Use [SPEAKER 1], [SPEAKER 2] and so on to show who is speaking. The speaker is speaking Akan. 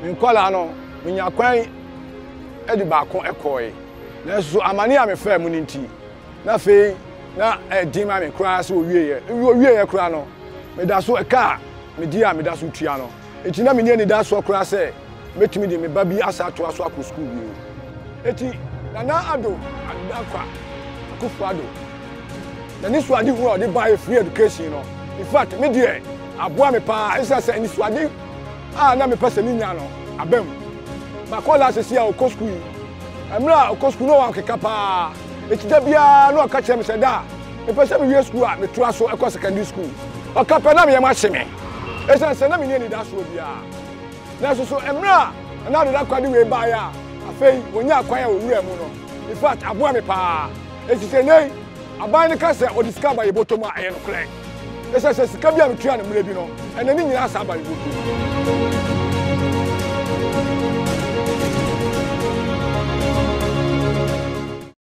[SPEAKER 1] nkola no nya kwan e di ba ko ekoi na so amane a me fa mu ninti na fe na din ma me kra so owie ye kra no me da so eka me di a me da so tua no eti na me ni da so kra se metumi di me ba bi asa to aso akọ school bi eti na ado adakwa akufu ado na ni so ade hu o de buy free education no in fact me die aboa me pa isa se ni so ade na me pese ni nya no abem ba ko la se sia o ko school amra o ko school no wan keka pa eti da bia no aka chere me se da me pese me wie school a me to aso e ko secondary school o ka pa na me ma hye me isa se na me ni da so bia na so emra na do da kwade we ba ya afei wonya akwan ya owura mu no in fact aboa me pa eti se nei aban ne ka se o discover ye bottom a ye no kre esa se sika bia me tua na mre bi no ena ni nyina sa ba ye bottom